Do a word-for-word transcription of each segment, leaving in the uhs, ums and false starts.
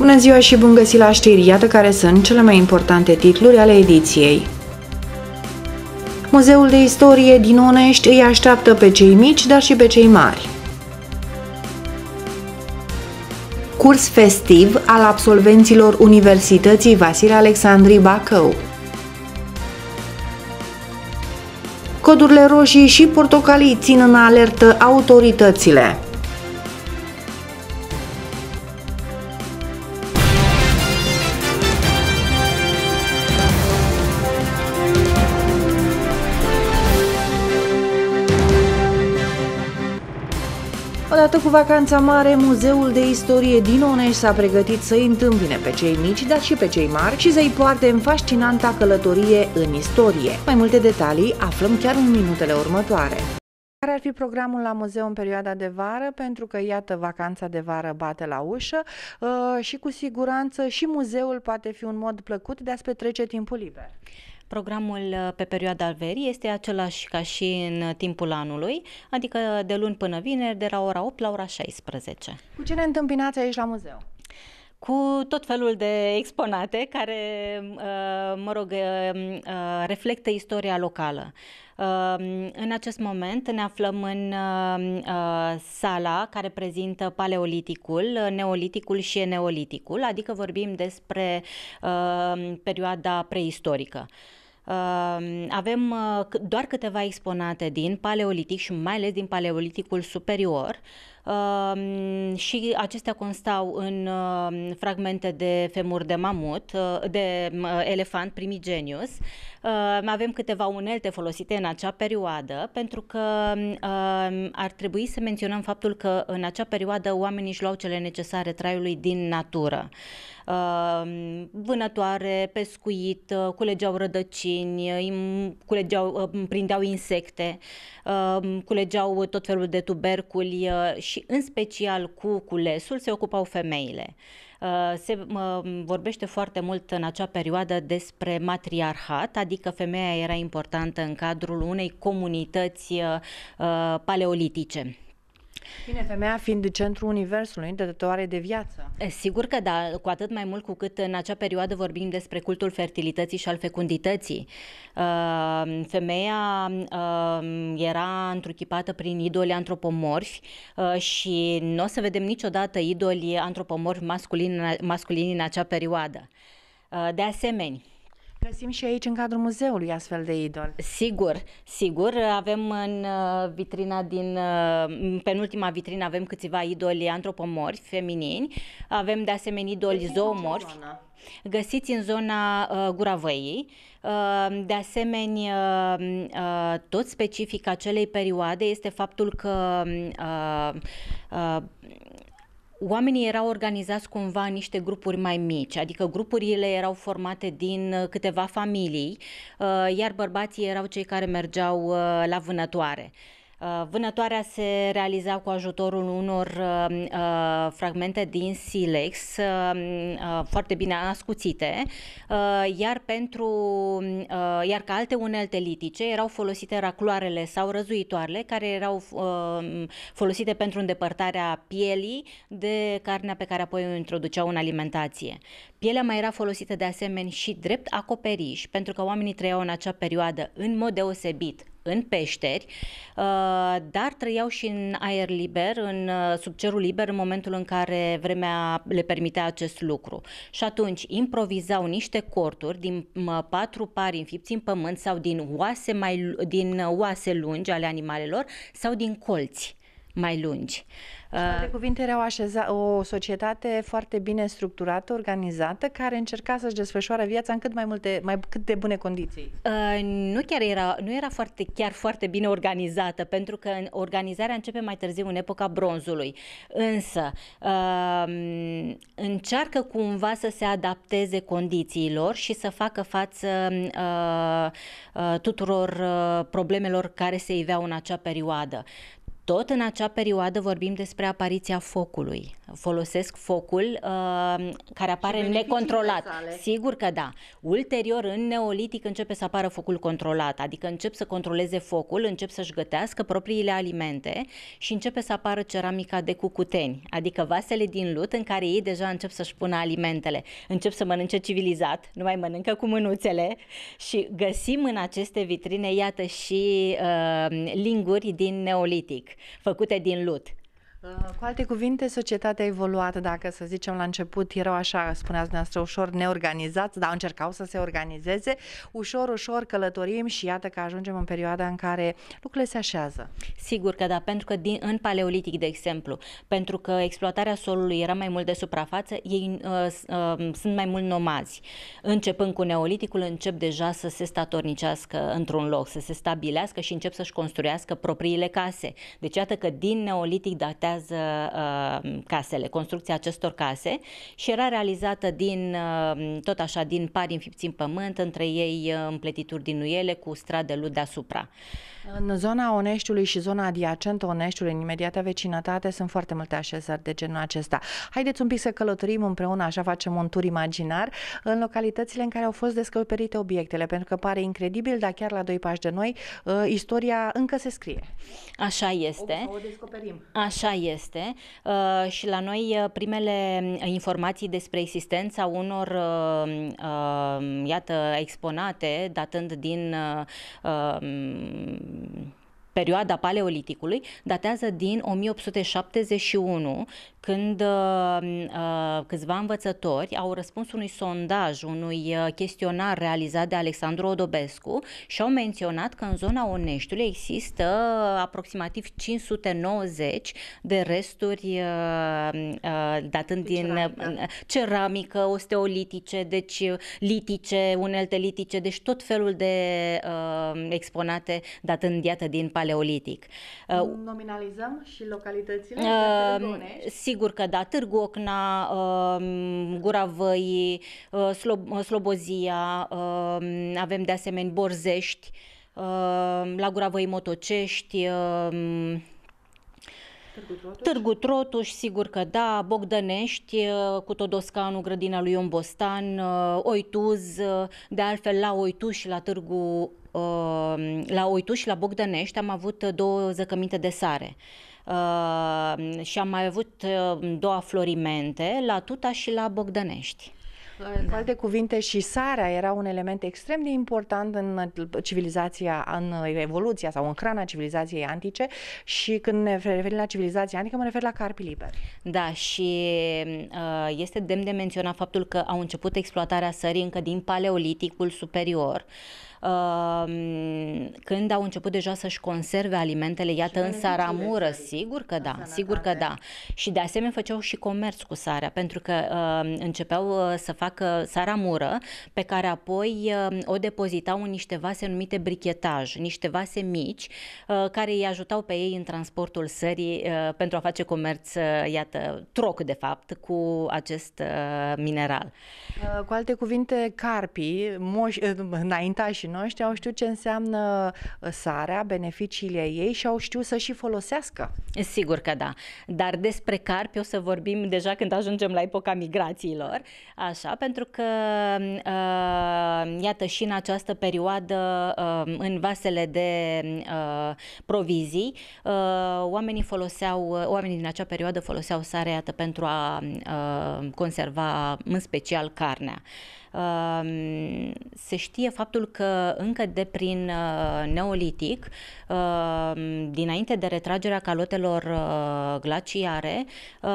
Bună ziua și bun găsit la știri! Iată care sunt cele mai importante titluri ale ediției. Muzeul de Istorie din Onești îi așteaptă pe cei mici, dar și pe cei mari. Curs festiv al absolvenților Universității Vasile Alexandrii Bacău. Codurile roșii și portocalii țin în alertă autoritățile. Odată cu vacanța mare, Muzeul de Istorie din Onești s-a pregătit să-i întâmpine pe cei mici, dar și pe cei mari și să-i poarte în fascinanta călătorie în istorie. Mai multe detalii aflăm chiar în minutele următoare. Care ar fi programul la muzeu în perioada de vară? Pentru că, iată, vacanța de vară bate la ușă uh, și cu siguranță și muzeul poate fi un mod plăcut de a-ți petrece timpul liber. Programul pe perioada verii este același ca și în timpul anului, adică de luni până vineri, de la ora opt la ora șaisprezece. Cu ce ne întâmpinați aici la muzeu? Cu tot felul de exponate care, mă rog, reflectă istoria locală. În acest moment ne aflăm în sala care prezintă paleoliticul, neoliticul și neoliticul, adică vorbim despre perioada preistorică. Avem doar câteva exponate din paleolitic și mai ales din paleoliticul superior. Uh, și acestea constau în uh, fragmente de femur de mamut, uh, de uh, elefant primigenius. Uh, avem câteva unelte folosite în acea perioadă, pentru că uh, ar trebui să menționăm faptul că în acea perioadă oamenii își luau cele necesare traiului din natură. Uh, vânătoare, pescuit, uh, culegeau rădăcini, culegeau, uh, prindeau insecte, uh, culegeau tot felul de tuberculi uh, și în special cu culesul se ocupau femeile. Uh, se uh, vorbește foarte mult în acea perioadă despre matriarhat, adică femeia era importantă în cadrul unei comunități uh, paleolitice. Bine, femeia fiind centrul universului, dătătoare de viață. Sigur că da, cu atât mai mult cu cât în acea perioadă vorbim despre cultul fertilității și al fecundității. Femeia era întruchipată prin idoli antropomorfi și nu o să vedem niciodată idoli antropomorfi masculini, masculini în acea perioadă. De asemenea, găsim și aici în cadrul muzeului astfel de idoli. Sigur, sigur. Avem în vitrina din, în penultima vitrină avem câțiva idoli antropomorfi feminini. Avem de asemenea idoli zoomorfi. Găsiți în zona uh, Guravăii. Uh, de asemenea, uh, tot specific acelei perioade este faptul că uh, uh, oamenii erau organizați cumva în niște grupuri mai mici, adică grupurile erau formate din câteva familii, iar bărbații erau cei care mergeau la vânătoare. Vânătoarea se realiza cu ajutorul unor uh, fragmente din silex uh, foarte bine ascuțite, uh, iar pentru uh, iar ca alte unelte litice erau folosite racloarele sau răzuitoarele, care erau uh, folosite pentru îndepărtarea pielii de carnea pe care apoi o introduceau în alimentație. Pielea mai era folosită de asemenea și drept acoperiș, pentru că oamenii trăiau în acea perioadă în mod deosebit în peșteri, dar trăiau și în aer liber, în, sub cerul liber, în momentul în care vremea le permitea acest lucru. Și atunci improvizau niște corturi din patru pari înfipți în pământ sau din oase, mai, din oase lungi ale animalelor sau din colți mai lungi. De cuvinte, erau așeza, o societate foarte bine structurată, organizată, care încerca să-și desfășoare viața în cât mai multe, mai cât de bune condiții. Uh, nu chiar era, nu era foarte, chiar foarte bine organizată, pentru că organizarea începe mai târziu, în epoca bronzului. Însă, uh, încearcă cumva să se adapteze condițiilor și să facă față uh, uh, tuturor uh, problemelor care se iveau în acea perioadă. Tot în acea perioadă vorbim despre apariția focului. folosesc focul uh, care apare necontrolat. Sale. Sigur că da. Ulterior, în neolitic, începe să apară focul controlat, adică încep să controleze focul, încep să-și gătească propriile alimente și începe să apară ceramica de cucuteni, adică vasele din lut în care ei deja încep să-și pună alimentele. Încep să mănânce civilizat, nu mai mănâncă cu mânuțele și găsim în aceste vitrine, iată, și uh, linguri din neolitic, făcute din lut. Cu alte cuvinte, societatea a evoluat, dacă să zicem la început erau așa, spuneați dumneavoastră, ușor neorganizați, dar încercau să se organizeze, ușor, ușor călătorim și iată că ajungem în perioada în care lucrurile se așează. Sigur că da, pentru că din, în paleolitic, de exemplu, pentru că exploatarea solului era mai mult de suprafață, ei uh, uh, sunt mai mult nomazi. Începând cu neoliticul, încep deja să se statornicească într-un loc, să se stabilească și încep să-și construiască propriile case. Deci iată că din neolitic datează Uh, casele, construcția acestor case și era realizată din, uh, tot așa, din pari înfipți în pământ, între ei uh, împletituri din nuiele cu strat de lut deasupra. În zona Oneștiului și zona adiacentă Oneștiului, în imediata vecinătate, sunt foarte multe așezări de genul acesta. Haideți un pic să călătorim împreună, așa facem un tur imaginar, în localitățile în care au fost descoperite obiectele, pentru că pare incredibil, dar chiar la doi pași de noi, uh, istoria încă se scrie. Așa este. O, o descoperim. Așa este. Uh, și la noi uh, primele informații despre existența unor, uh, uh, iată, exponate, datând din uh, uh, perioada paleoliticului, datează din o mie opt sute șaptezeci și unu, când uh, uh, câțiva învățători au răspuns unui sondaj, unui uh, chestionar realizat de Alexandru Odobescu și au menționat că în zona Oneștiului există uh, aproximativ cinci sute nouăzeci de resturi uh, uh, datând din ceramică. Uh, ceramică, osteolitice, deci uh, litice, unelte litice, deci tot felul de uh, exponate datând, iată, din paleolitic. Uh, Nominalizăm și localitățile? Uh, Sigur că da, Târgu Ocna, uh, Gura Văii, uh, Slob Slobozia, uh, avem de asemenea Borzești, uh, la Gura Văii Motocești, uh, Târgu Trotuș. Târgu Trotuș, sigur că da, Bogdănești, cu Todoscanu, grădina lui Ion Bostan, Oituz, de altfel la Oituz și la Târgu, la Oituz și la Bogdănești am avut două zăcăminte de sare. Uh, și am mai avut două aflorimente la Tuta și la Bogdănești. Cu alte cuvinte, și sarea era un element extrem de important în civilizația, în evoluția sau în hrana civilizației antice, și când ne referim la civilizația antică, mă refer la carpii liberi. Da, și uh, este demn de menționat faptul că au început exploatarea sării încă din paleoliticul superior, când au început deja să-și conserve alimentele, iată, în saramură, sigur că da, sigur că da. Și de asemenea făceau și comerț cu sarea, pentru că uh, începeau să facă saramură, pe care apoi uh, o depozitau în niște vase numite brichetaj, niște vase mici, uh, care îi ajutau pe ei în transportul sării uh, pentru a face comerț, uh, iată, troc de fapt, cu acest uh, mineral. Uh, cu alte cuvinte, carpii, moși, înaintașii noștri au știut ce înseamnă sarea, beneficiile ei și au știut să și folosească. Sigur că da, dar despre carpi o să vorbim deja când ajungem la epoca migrațiilor, așa, pentru că uh, iată, și în această perioadă, uh, în vasele de uh, provizii, uh, oamenii foloseau, oamenii din acea perioadă foloseau sarea, iată, pentru a uh, conserva în special carnea. Se știe faptul că încă de prin neolitic, dinainte de retragerea calotelor glaciare,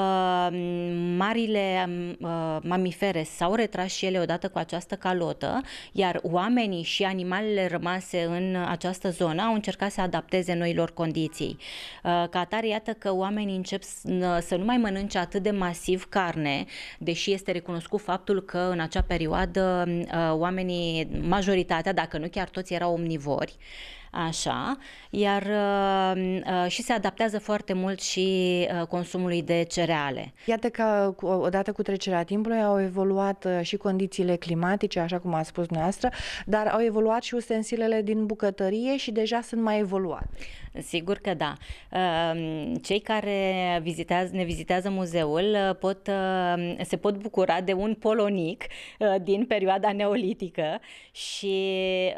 marile mamifere s-au retras și ele odată cu această calotă, iar oamenii și animalele rămase în această zonă au încercat să adapteze noilor condiții. Ca atare, iată că oamenii încep să nu mai mănânce atât de masiv carne, deși este recunoscut faptul că în acea perioadă oamenii, majoritatea, dacă nu chiar toți, erau omnivori, așa, iar uh, și se adaptează foarte mult și uh, consumului de cereale. Iată că odată cu trecerea timpului au evoluat și condițiile climatice, așa cum a spus dumneavoastră, dar au evoluat și ustensilele din bucătărie și deja sunt mai evoluate. Sigur că da. Cei care vizitează, ne vizitează muzeul pot, se pot bucura de un polonic din perioada neolitică și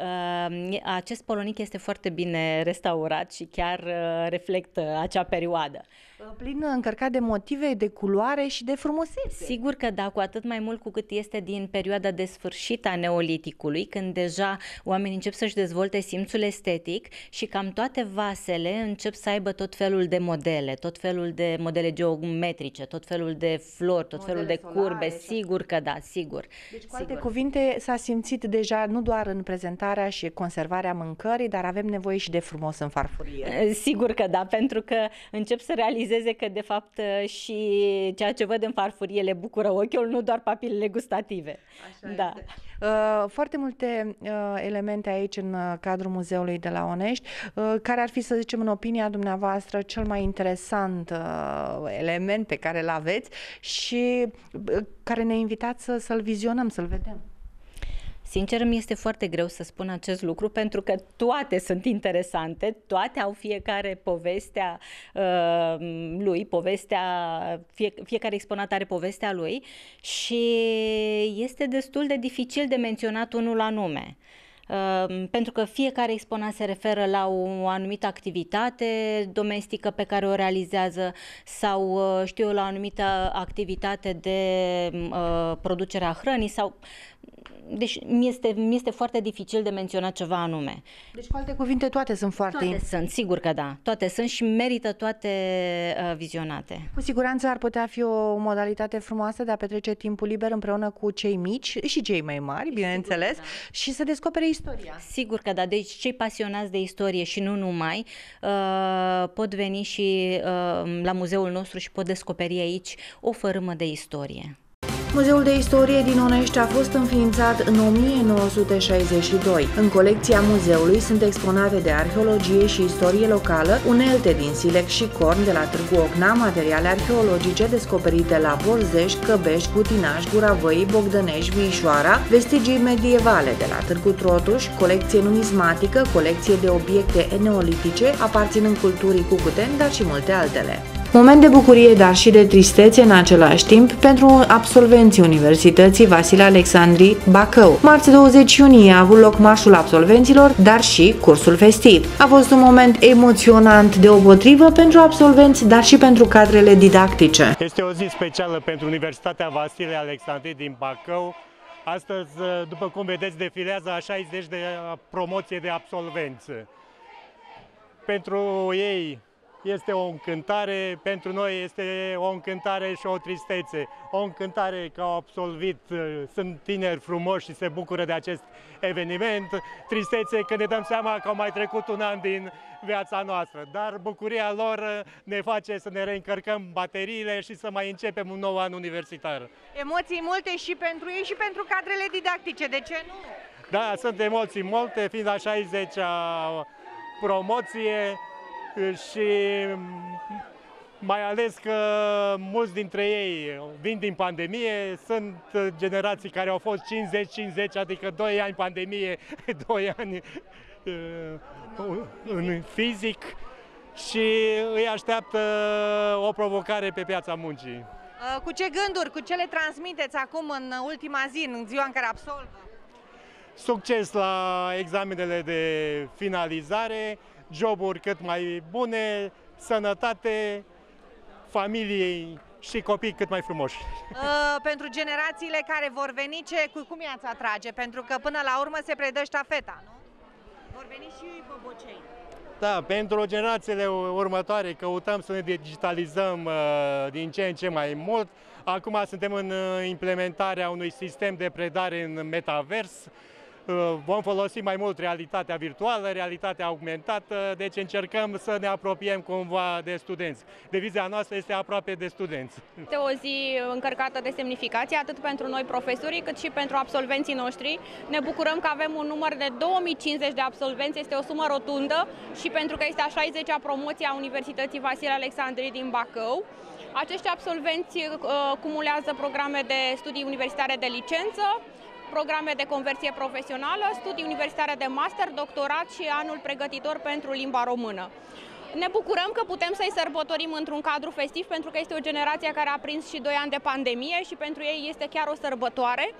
acest polonic este foarte bine restaurat și chiar reflectă acea perioadă. Plin încărcat de motive, de culoare și de frumusețe. Sigur că da, cu atât mai mult cu cât este din perioada de sfârșit a neoliticului, când deja oamenii încep să-și dezvolte simțul estetic și cam toate vasele încep să aibă tot felul de modele, tot felul de modele geometrice, tot felul de flori, tot modele felul de solare, curbe. Sigur că da, sigur. Deci, cu alte cuvinte, s-a simțit deja nu doar în prezentarea și conservarea mâncării, dar avem nevoie și de frumos în farfurie. Sigur că da, pentru că încep să realizeze că de fapt și ceea ce văd în farfurie le bucură ochiul, nu doar papilele gustative. Așa da. Este. Uh, foarte multe uh, elemente aici în uh, cadrul Muzeului de la Onești. Uh, care ar fi, să zicem, în opinia dumneavoastră, cel mai interesant uh, element pe care îl aveți și uh, care ne invitați să, să-l vizionăm, să-l vedem? Sincer, mi este foarte greu să spun acest lucru pentru că toate sunt interesante, toate au fiecare povestea uh, lui, povestea, fie, fiecare exponat are povestea lui și este destul de dificil de menționat unul anume. Uh, pentru că fiecare exponat se referă la o anumită activitate domestică pe care o realizează sau, uh, știu eu, la o anumită activitate de uh, producere a hrănii sau... Deci mi este, mi este foarte dificil de menționat ceva anume. Deci, cu alte cuvinte, toate sunt foarte... Toate sunt, sigur că da. Toate sunt și merită toate uh, vizionate. Cu siguranță ar putea fi o modalitate frumoasă de a petrece timpul liber împreună cu cei mici și cei mai mari, bineînțeles, da. Și să descopere istoria. Sigur că da. Deci cei pasionați de istorie și nu numai uh, pot veni și uh, la muzeul nostru și pot descoperi aici o fărâmă de istorie. Muzeul de Istorie din Onești a fost înființat în o mie nouă sute șaizeci și doi. În colecția muzeului sunt exponate de arheologie și istorie locală, unelte din silex și corn de la Târgu Ocna, materiale arheologice descoperite la Borzești, Căbești, Gutinaș, Gura Văii, Bogdănești, Viișoara, vestigii medievale de la Târgu Trotuș, colecție numismatică, colecție de obiecte neolitice aparținând culturii cucuteni, dar și multe altele. Moment de bucurie, dar și de tristețe în același timp pentru absolvenții Universității Vasile Alexandri Bacău. Marți douăzeci iunie a avut loc marșul absolvenților, dar și cursul festiv. A fost un moment emoționant deopotrivă pentru absolvenți, dar și pentru cadrele didactice. Este o zi specială pentru Universitatea Vasile Alexandri din Bacău. Astăzi, după cum vedeți, defilează a șaizeci de promoție de absolvenți. Pentru ei este o încântare, pentru noi este o încântare și o tristețe. O încântare că au absolvit, sunt tineri frumoși și se bucură de acest eveniment. Tristețe că ne dăm seama că au mai trecut un an din viața noastră, dar bucuria lor ne face să ne reîncărcăm bateriile și să mai începem un nou an universitar. Emoții multe și pentru ei și pentru cadrele didactice, de ce nu? Da, sunt emoții multe, fiind a șaizecea promoție, și mai ales că mulți dintre ei vin din pandemie, sunt generații care au fost cincizeci cincizeci, adică doi ani pandemie, doi ani în fizic și îi așteaptă o provocare pe piața muncii. Cu ce gânduri, cu ce le transmiteți acum în ultima zi, în ziua în care absolvă? Succes la examenele de finalizare, joburi cât mai bune, sănătate, familiei și copii cât mai frumoși. Uh, pentru generațiile care vor veni, ce, cu, cum i-ați atrage? Pentru că până la urmă se predă ștafeta, nu? Vor veni și bobocei. Da, pentru generațiile următoare căutăm să ne digitalizăm uh, din ce în ce mai mult. Acum suntem în implementarea unui sistem de predare în metavers. Vom folosi mai mult realitatea virtuală, realitatea augmentată, deci încercăm să ne apropiem cumva de studenți. Devizia noastră este aproape de studenți. Este o zi încărcată de semnificație, atât pentru noi profesorii, cât și pentru absolvenții noștri. Ne bucurăm că avem un număr de două mii cincizeci de absolvenți, este o sumă rotundă și pentru că este a șaizecea promoție a Universității Vasile Alexandri din Bacău. Acești absolvenți uh, cumulează programe de studii universitare de licență, programe de conversie profesională, studii universitare de master, doctorat și anul pregătitor pentru limba română. Ne bucurăm că putem să-i sărbătorim într-un cadru festiv, pentru că este o generație care a prins și doi ani de pandemie și pentru ei este chiar o sărbătoare.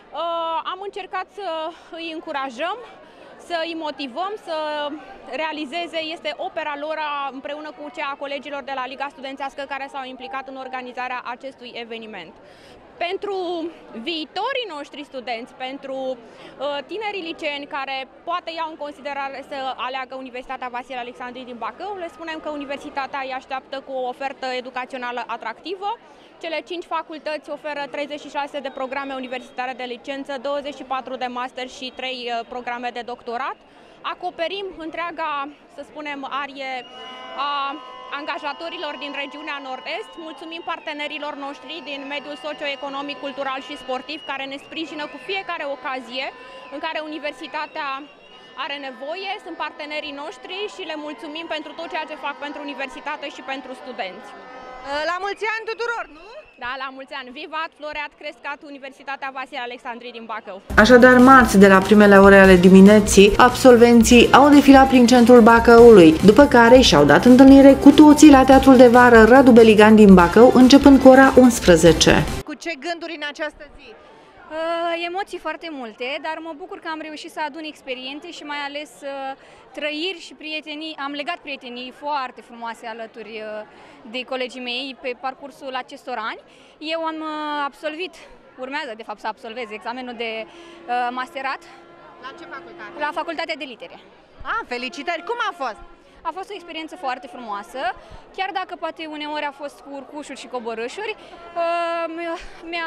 Am încercat să îi încurajăm, să îi motivăm să realizeze, este opera lor împreună cu cea a colegilor de la Liga Studențească care s-au implicat în organizarea acestui eveniment. Pentru viitorii noștri studenți, pentru uh, tinerii liceeni care poate iau în considerare să aleagă Universitatea Vasile Alexandrii din Bacău, le spunem că universitatea îi așteaptă cu o ofertă educațională atractivă. Cele cinci facultăți oferă treizeci și șase de programe universitare de licență, douăzeci și patru de master și trei uh, programe de doctorat. Acoperim întreaga, să spunem, arie a angajatorilor din regiunea Nord-Est. Mulțumim partenerilor noștri din mediul socioeconomic, cultural și sportiv care ne sprijină cu fiecare ocazie în care universitatea are nevoie. Sunt partenerii noștri și le mulțumim pentru tot ceea ce fac pentru universitate și pentru studenți. La mulți ani tuturor, nu? Da, la mulți ani! Vivat, floreat, crescat Universitatea Vasile Alexandrii din Bacău! Așadar, marți, de la primele ore ale dimineții, absolvenții au defilat prin centrul Bacăului, după care și-au dat întâlnire cu toții la Teatrul de Vară Radu Beligan din Bacău, începând cu ora unsprezece. Cu ce gânduri în această zi? Uh, emoții foarte multe, dar mă bucur că am reușit să adun experiențe și mai ales uh, trăiri și prietenii. Am legat prietenii foarte frumoase alături uh, de colegii mei pe parcursul acestor ani. Eu am uh, absolvit, urmează de fapt să absolvez examenul de uh, masterat. La ce facultate? La Facultatea de Litere. Ah, felicitări! Cum a fost? A fost o experiență foarte frumoasă, chiar dacă poate uneori a fost cu urcușuri și coborâșuri, uh, mi-a...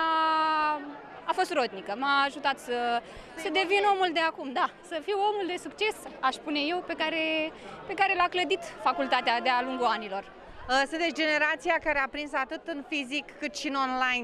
A fost rodnică, m-a ajutat să, să devin omul de acum, da, să fiu omul de succes, aș spune eu, pe care, pe care l-a clădit facultatea de-a lungul anilor. Sunteți generația care a prins atât în fizic cât și în online.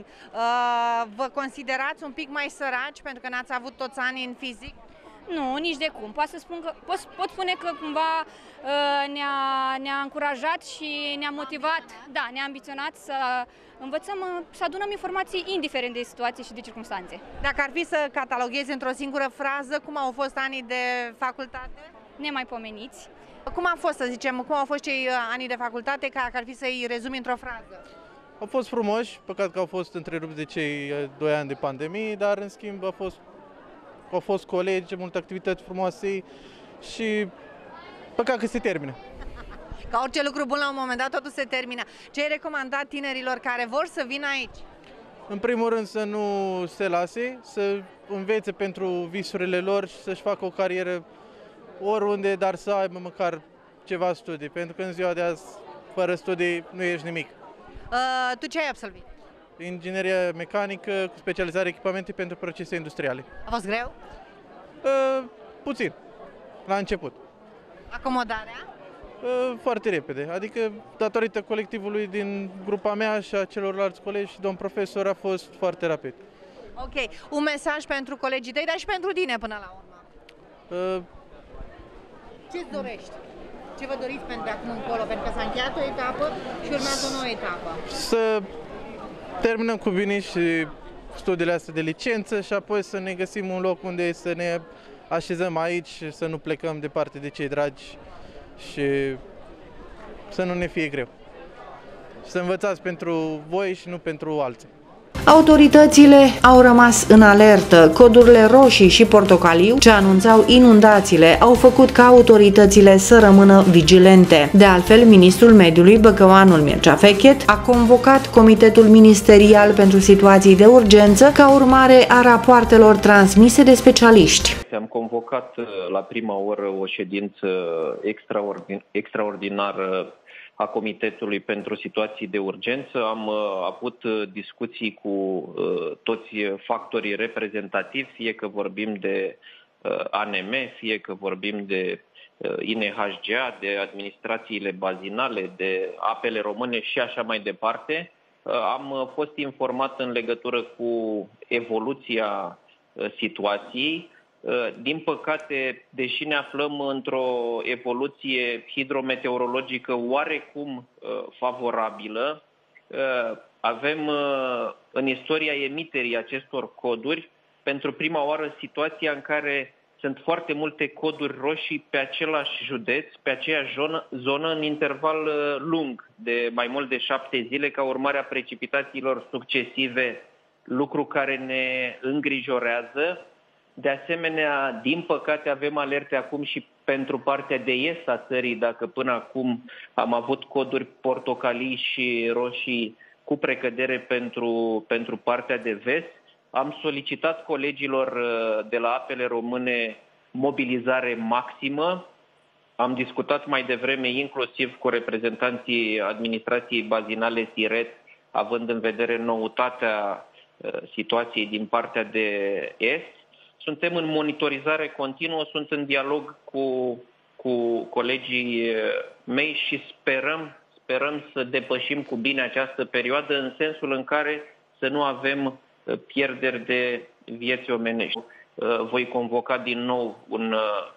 Vă considerați un pic mai săraci pentru că n-ați avut toți anii în fizic? Nu, nici de cum. Pot, să spun că, pot, pot spune că cumva ne-a ne-a încurajat și ne-a motivat, da, ne-a ambiționat să învățăm, să adunăm informații indiferent de situații și de circunstanțe. Dacă ar fi să cataloghezi într-o singură frază, cum au fost anii de facultate? Nemaipomeniți. Cum a fost, să zicem, cum au fost cei anii de facultate, ca ar fi să-i rezumi într-o frază? Au fost frumoși, păcat că au fost întrerupți de cei doi ani de pandemie, dar în schimb a fost, au fost colegi, multe activități frumoase și păcat că se termină. Ca orice lucru bun, la un moment dat totul se termină. Ce ai recomandat tinerilor care vor să vină aici? În primul rând să nu se lase, să învețe pentru visurile lor și să-și facă o carieră oriunde, dar să aibă măcar ceva studii, pentru că în ziua de azi, fără studii, nu ești nimic. Uh, tu ce ai absolvit? Ingineria mecanică cu specializare echipamente pentru procese industriale. A fost greu? Uh, puțin, la început. Acomodarea? Uh, foarte repede, adică datorită colectivului din grupa mea și a celorlalți colegi și domn profesor a fost foarte rapid. Ok, un mesaj pentru colegii tăi, dar și pentru tine până la urmă. Uh, Ce-ți dorești? Ce vă doriți pentru de acum încolo? Pentru că s-a încheiat o etapă și urmează o nouă etapă. Să terminăm cu bine și studiile astea de licență și apoi să ne găsim un loc unde să ne așezăm aici și să nu plecăm departe de cei dragi și să nu ne fie greu. Și să învățați pentru voi și nu pentru alții. Autoritățile au rămas în alertă. Codurile roșii și portocaliu, ce anunțau inundațiile, au făcut ca autoritățile să rămână vigilente. De altfel, ministrul mediului, băcăuanul Mircea Fechet, a convocat Comitetul Ministerial pentru Situații de Urgență ca urmare a rapoartelor transmise de specialiști. Am convocat la prima oră o ședință extraordin- extraordinară a Comitetului pentru Situații de Urgență. Am uh, avut discuții cu uh, toți factorii reprezentativi, fie că vorbim de uh, A N M, fie că vorbim de uh, I N H G A, de administrațiile bazinale, de apele române și așa mai departe. Uh, am uh, fost informat în legătură cu evoluția uh, situației. Din păcate, deși ne aflăm într-o evoluție hidrometeorologică oarecum favorabilă, avem în istoria emiterii acestor coduri pentru prima oară situația în care sunt foarte multe coduri roșii pe același județ, pe aceeași zonă, zonă în interval lung de mai mult de șapte zile ca urmare a precipitațiilor succesive, lucru care ne îngrijorează. De asemenea, din păcate avem alerte acum și pentru partea de est a țării, dacă până acum am avut coduri portocalii și roșii cu precădere pentru, pentru partea de vest. Am solicitat colegilor de la Apele Române mobilizare maximă. Am discutat mai devreme inclusiv cu reprezentanții administrației bazinale Siret, având în vedere noutatea situației din partea de est. Suntem în monitorizare continuă, sunt în dialog cu, cu colegii mei și sperăm, sperăm să depășim cu bine această perioadă în sensul în care să nu avem pierderi de vieți omenești. Voi convoca din nou un,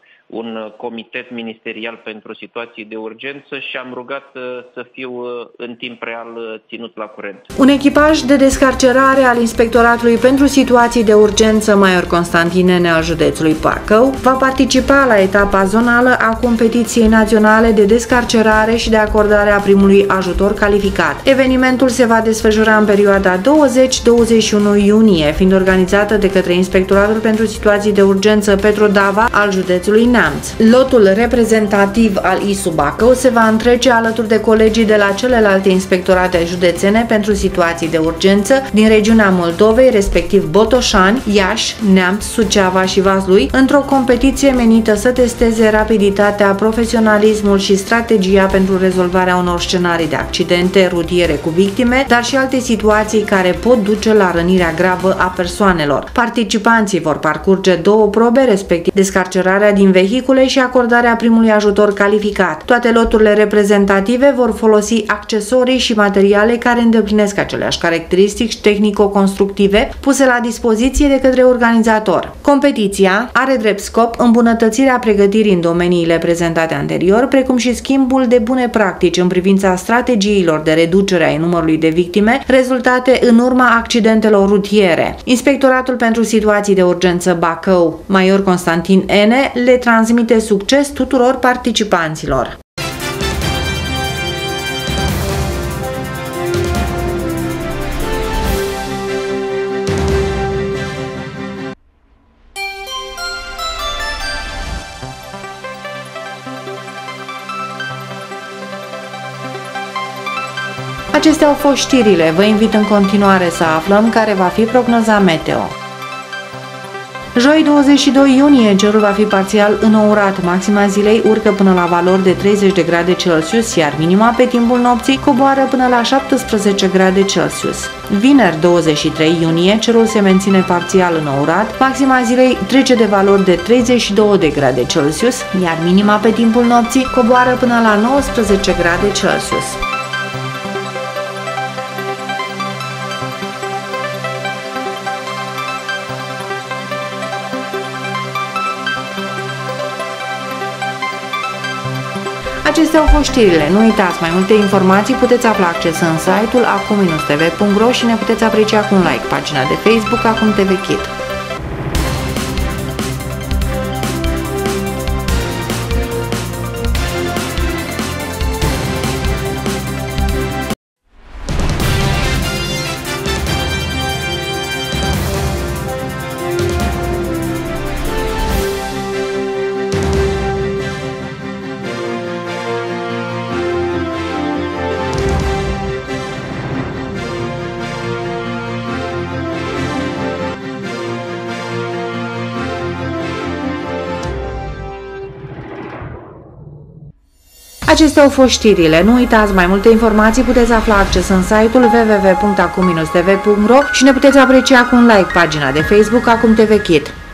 un comitet ministerial pentru situații de urgență și am rugat să fiu în timp real ținut la curent. Un echipaj de descarcerare al Inspectoratului pentru Situații de Urgență Major Constantin N. al județului Bacău va participa la etapa zonală a competiției naționale de descarcerare și de acordare a primului ajutor calificat. Evenimentul se va desfășura în perioada douăzeci douăzeci și unu iunie, fiind organizată de către Inspectoratul pentru Situații de Urgență Petrodava al județului Neamț. Lotul reprezentativ al I S U Bacău se va întrece alături de colegii de la celelalte inspectorate județene pentru situații de urgență din regiunea Moldovei, respectiv Botoșani, Iași, Neamț, Suceava și Vaslui, într-o competiție menită să testeze rapiditatea, profesionalismul și strategia pentru rezolvarea unor scenarii de accidente rutiere cu victime, dar și alte situații care pot duce la rănirea gravă a persoanelor. Participanții vor parcurge două probe, respectiv descarcerarea din vehicule și acordarea primului ajutor calificat. Toate loturile reprezentative vor folosi accesorii și materiale care îndeplinesc aceleași caracteristici tehnico-constructive puse la dispoziție de către organizator. Competiția are drept scop îmbunătățirea pregătirii în domeniile prezentate anterior, precum și schimbul de bune practici în privința strategiilor de reducere a numărului de victime rezultate în urma accidentelor rutiere. Inspectoratul pentru Situații de Urgență Bacău, Major Constantin N. le transmite succes tuturor participanților. Acestea au fost știrile. Vă invit în continuare să aflăm care va fi prognoza meteo. Joi douăzeci și doi iunie, cerul va fi parțial înourat, maxima zilei urcă până la valori de treizeci de grade Celsius, iar minima pe timpul nopții coboară până la șaptesprezece grade Celsius. Vineri douăzeci și trei iunie, cerul se menține parțial înourat, maxima zilei trece de valori de treizeci și două de grade Celsius, iar minima pe timpul nopții coboară până la nouăsprezece grade Celsius. Acestea au fost știrile. Nu uitați, mai multe informații puteți afla accesând site-ul acum minus t v punct ro și ne puteți aprecia cu un like pagina de Facebook Acum T V Kid. Acestea au fost știrile. Nu uitați, mai multe informații puteți afla accesând site-ul w w w punct acum minus t v punct ro și ne puteți aprecia cu un like pagina de Facebook Acum T V Kid.